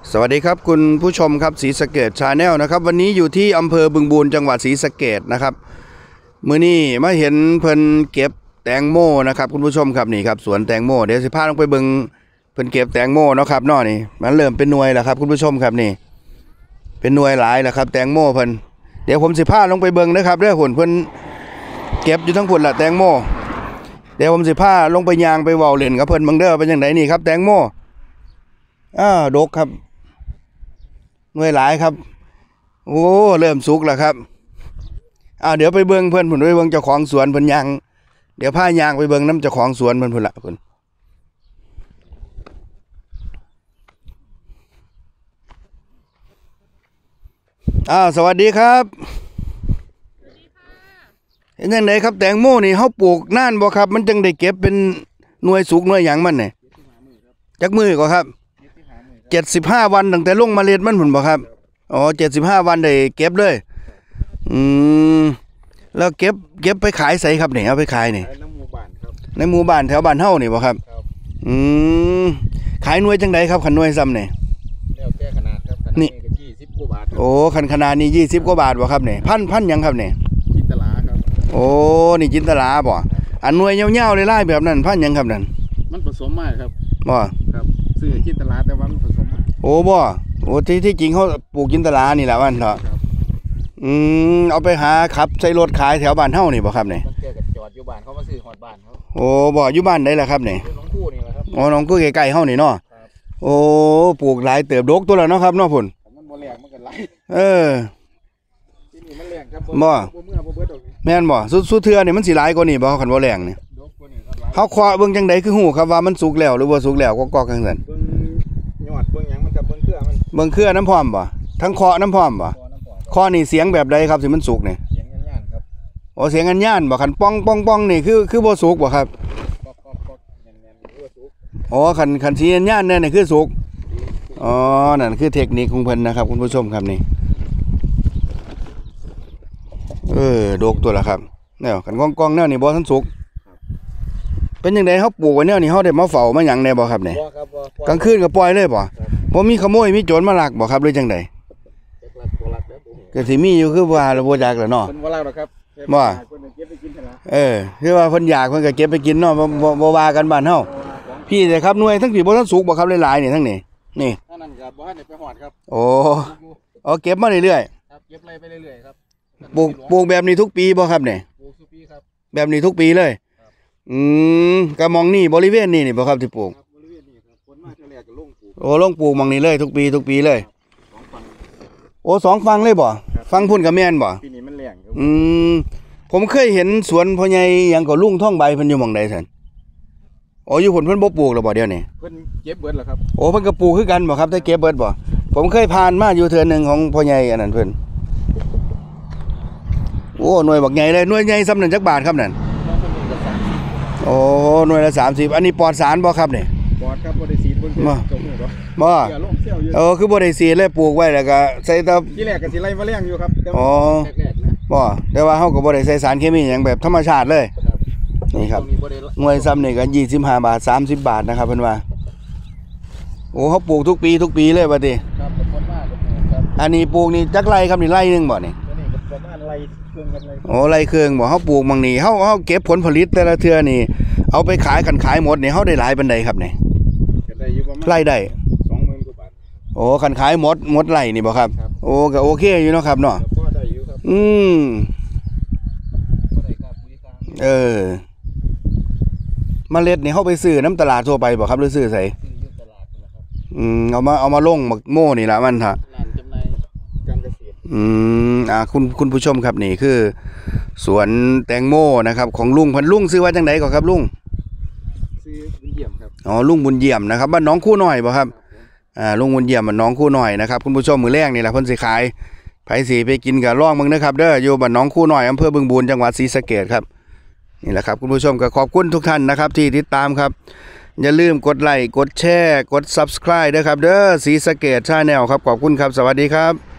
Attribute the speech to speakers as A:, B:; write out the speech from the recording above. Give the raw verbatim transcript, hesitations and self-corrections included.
A: สวัสดีครับคุณผู้ชมครับศรีสะเกษชาแนลนะครับวันนี้อยู่ที่อำเภอบึงบูรจังหวัดศรีสะเกษนะครับมื้อนี้มาเห็นเพิ่นเก็บแตงโมนะครับคุณผู้ชมครับนี่ครับสวนแตงโมเดี๋ยวสิพาลงไปเบิ่งเพิ่นเก็บแตงโมเนาะครับเนาะนี่มันเริ่มเป็นหน่วยแล้วครับคุณผู้ชมครับนี่เป็นหน่วยหลายแล้วครับแตงโมเพิ่นเดี๋ยวผมสิพาลงไปเบิ่งนะครับเด้อผลเพิ่นเก็บอยู่ทั้งผลละแตงโมเดี๋ยวผมสิพาลงไปยางไปเว้าเล่นกับเพิ่นเบิ่งเด้อเป็นจังไดนี่ครับแตงโมอ้าดกครับหน่วยหลายครับโอ้เริ่มสุกแล้วครับอ่าเดี๋ยวไปเบิ่งเพิ่นผลไปเบิ่งเจ้าของสวนเพิ่นยางเดี๋ยวพายางไปเบิ่งน้ำเจ้าของสวนเพิ่นพุ่นละเพิ่นอ้าวสวัสดีครับเห็นยังไงครับแตงโมนี่เขาปลูกนานบ่ครับมันจังได้เก็บเป็นหน่วยสุกหน่วยหยังมันเนี่ยจักมือก็ครับเจ็ดสิบห้าวันตั้งแต่ลงเมล็ดมันผุนบ่ครับอ๋อเจ็ดสิบห้าวันได้เก็บเลยอืมแล้วเก็บเก็บไปขายใส่ครับเนี่ยเอาไปขายนี่ในหมู่บ้านครับในหมู่บ้านแถวบ้านเฮานี่บ่ครับอืมขายหน่วยจังไดครับขันหน่วยซ้ำเนี่ย
B: แล้วแต่ขนาดครับขนาดนี้ก็ยี่สิบกว่าบาท
A: โอ้ขันขนาดนี้ยี่สิบกว่าบาทบ่ครับเนี่ยพันพันยังครับเนี่ย
B: จินตลาครับ
A: โอ้นี่จินตลาบ่อันหน่วยยาวๆเลยไล่แบบนั้นพันยังครับนั่น
B: มันผสมมากครับ
A: บ่
B: ครับซื้อจินตลาแต่ว่ามันผสมมาก
A: โอ้บ่โอ้ที่ที่จริงเขาปลูกจินตลานี่แหละวันเถอะอืมเอาไปหาขับใส่รถขายแถวบ้านเฮานี่บ่ครับเนี่ย
B: มันเจอกับจอดอยู่บ้านเขามาซื้อหอดบ้านเขา
A: โอ้บ่อยู่บ้านได้แหละครับเนี่ย
B: น้องกู้นี่แหละครับ
A: อ๋อน้องกู้ใกล้ๆเฮานี่เนาะโอ้ปลูกหลายเติบดกตัวแล้วเนาะครับเนาะพุ่น
B: มันบ่แรงมันก็ไหล
A: เออ
B: ที่นี่มันแรงครับ
A: บ่
B: เมื่อบ่เบิดดอก
A: แม่นบ่สุดๆเทื่อนี่มันสิหลายกว่านี้บ่คันบ่แรงนี่
B: ดกกว่านี้ครับ
A: เฮาเคาะเบิ่งจังได๋คือฮู้ครับว่ามันสุกแล้วหรือบ่สุกแล้วก็กอกจังซั่น
B: เบิ่งยอดเบิ่งหยังมันกับเบิ่งเครือมัน
A: เบิ่งเครือน้ำพร้อมบ่ทั้งเคาะน้ำพร้อมบ่เคาะนี่เสียงแบบใดครับสิมันสุกนี่
B: เสียงย่านๆครับ
A: อ๋อเสียงอันย่านบ่คันป้องป้องป้องนี่คือคือบ่สุกบ่ครับอ๋อคันคันเสียงย่านแน่นี่คือสุกอ๋อนั่นคือเทคนิคของเพิ่นนะครับคุณผู้ชมครับนี่เออดกตัวละครับแนวคันก้องๆแนวนี่บ่ทันสุกเป็นจังได๋เฮาปลูกไว้แนวนี้เฮาได้มาเฝ้ามาหยังแน่บ่ครับนี่
B: บ่ครับบ่
A: กลางคืนก็ปล่อยเลยบ่บ่มีขโมยมีโจรมาลักบ่ครับหรือจังได๋ก็สิมีอยู่คือว่าเราบ่จักแล้วเนาะ
B: เพิ่นบ่ลักหรอกครับ
A: บ่
B: เพิ่นเก็บไปกินหั่นล่ะ
A: เออคือว่าเพิ่นอยากเพิ่นก็เก็บไปกินเนาะบ่บ่ว่ากันบ้านเฮาพี่เด้ครับหน่วยทั้งพี่บ่ทันสุกบ่ครับหลายๆนี่ทั้งนี้นี่
B: นั่นนั่นก็บ่ทันได้ไปฮอดครับ
A: โอ้อ๋อเก็บมาเรื่อย
B: ๆครับเก็บไล่ไปเรื่อยๆครับ
A: ปลูกปลูกแบบนี้ทุกปีบ่ครับเนี่ย
B: ปลูกทุกปีครับ
A: แบบนี้ทุกปีเลยอืมก็มองนี่บริเวณนี้นี่บ่ครับที่ปลูก
B: บริเวณนี้ครับคนมาเท่าแรกก็ลงปลูก
A: โอ้ลงปลูกมองนี่เลยทุกปีทุกปีเลยโอ้สองฝั่งเลยบ่ฝั่งพุ่นกับแม่นบ่
B: ปีนี้มันแรง
A: อืมผมเคยเห็นสวนพ่อใหญ่หยังก็ลุงท่องใบเพิ่นอยู่หม่องใดซั่นโอ้อยู่พุ่นเพิ่นบ่ปลูกแล้วบ่เดี๋ยวนี้
B: เพิ่นเก็บเบิดแล้วครับ
A: โอ้เพิ่นก็ปลูกคือกันบ่ครับแต่เก็บเบิดบ่ผมเคยผ่านมาอยู่เทื่อนึงของพ่อใหญ่อันนั้นเพิ่นโอ้หน่วยบักใหญ่เลยหน่วยใหญ่ซ้ำนั่นจักบาทครับนั่นโอ้หน่วยละสามสิบอันนี้ปลอดสารบ่ครับนี่
B: ปลอดครับบ่ได้สีดเบิ่ง
A: บ่
B: จมูก
A: บ่บ่เออคือบ่ได้สีดเลยปลูกไว้แล้วก็ใส่ตะ
B: ที่แรกก็สิไล่แมลงอยู่ครับ
A: อ๋อบ่แต่ว่าเฮาก็บ่ได้ใส่สารเคมีหยังแบบธรรมชาติเลยนี่ครับหน่วยซ้ำนี่ก็ยี่สิบห้าบาทสามสิบบาทนะครับเพิ่นว่าโอ้เฮาปลูกทุกปีทุกปีเลยบัดนี้
B: ครับคนมากครับ
A: อันนี้ปลูกนี่จักไร่ครับนี่ไร่นึงบ่นี่
B: ตัวนี้ก็ประมาณไร่ครึ่งครับไร่
A: โอ้ไร่ครึ่งบ่เฮาปลูกบางนี่เฮาเฮาเก็บผลผลิตแต่ละเทื่อนี่เอาไปขายกันขายหมดนี่เฮาได้หลายปานใดครับนี่
B: ก็ได้อยู่ประมาณ
A: ไร่ได้
B: สองหมื่น กว่าบาท
A: โอ้คันขายหมดหมดไร่นี่บ่ครับโอ้ก็โอเคอยู่เนาะครับเนาะ
B: พอได้อยู่ครับ
A: อืม
B: บ่ได้ครับปุ๋ยตาม
A: เออเมล็ดนี่เฮาไปซื้อน้ำตลาดทั่วไปบ่ครับหรือซื้อไส
B: ซื้ออยู่ตลาดนั่นแหละครับ
A: อืมเอามาเอามาลงหมักโม่นี่ล่ะมันฮะ
B: ร้านจำหน่ายการเกษตร
A: อืมอ่าคุณคุณผู้ชมครับนี่คือสวนแตงโมนะครับของลุงเพิ่นลุงซื้อว่าจังได๋ก็ครับลุง
B: ซื้อบุญเยี่ยมครับ
A: อ๋อลุงบุญเยี่ยมนะครับบ้านน้องคู่น้อยบ่ครับอ่าลุงบุญเยี่ยมบ้านน้องคู่น้อยนะครับคุณผู้ชมมื้อแรกนี่ล่ะเพิ่นสิขายไผสิไปกินก็ลองเบิ่งนะครับเด้ออยู่บ้านน้องคู่น้อยอำเภอบึงบูรจังหวัดศรีสะเกษครับนี่แหละครับคุณผู้ชมก็ขอบคุณทุกท่านนะครับที่ติดตามครับอย่าลืมกดไลค์กดแชร์กด ซับสไครบ์ ด้วยครับเด้อศรีสะเกษ ชาแนลครับขอบคุณครับสวัสดีครับ